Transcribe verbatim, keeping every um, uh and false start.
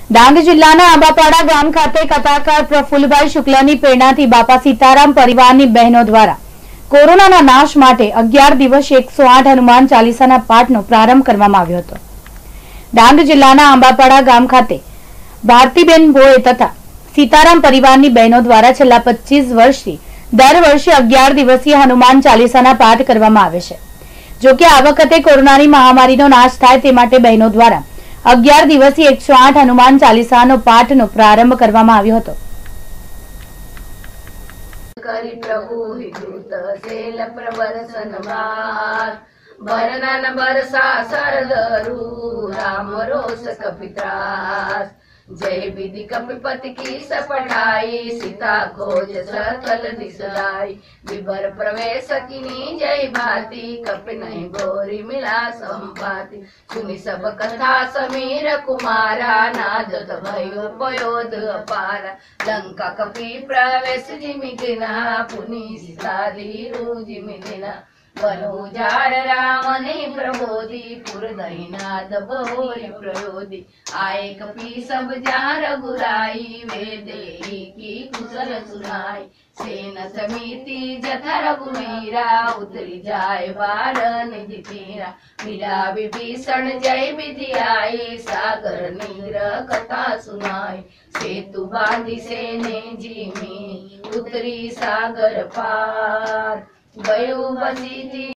ડાંગ જિલ્લાના આંબાપાડા ગામ ખાતે કથાકાર પ્રફુલ્લભાઈ શુક્લાની પ્રેરણાથી બાપા સીતારામ પરિવારની બહેનો દ્વારા કોરોનાના નાશ માટે અગિયાર દિવસ એકસો આઠ હનુમાન ચાલીસાના પાઠનો પ્રારંભ કરવામાં આવ્યો હતો। ડાંગ જિલ્લાના આંબાપાડા ગામ ખાતે ભારતીબેન ભોએ તથા सीताराम परिवारनी बहनों द्वारा छेल्ला पच्चीस वर्षथी दर वर्षे अगियार दिवसीय हनुमान चालीसाना पाठ करवामां आवे छे। जो कि आ वखते कोरोनानी महामारीनो नाश थाय ते माटे बहनों द्वारा अगियार दिवसीय एक सौ आठ हनुमान चालीसानो पाठनो प्रारंभ करवामां आव्यो हतो। करी प्रभु हितुत सेल प्रवर्सनवार बरनन बरसा सरदरु राम रोष कपित्रास जय विधि कपिपति की सपटाई सीता खोज सकल दिसलाई विभर प्रवेश किनी जय भाती कपि नहीं गोरी मिला संपाति सुनि सब कथा समीर कुमारा नादत भयो पयोद अपारा लंका कपि प्रवेश जिमि दिना पुनि सीता धीरु जिमि दिना बनुजार रामने प्रबोधि पुरदहीनाथ बहुरी प्रयोधि आए कपि सब जार रघुराई वेदे की कुशल सुनाई सेन समिति जथा रघुवीरा उतरी जाए बार निज तीरा मीरा विभीषण जय विधि आई सागर नीर कथा सुनाई सेतु बांधी सेने जिमी उतरी सागर पार गयो बसी थी।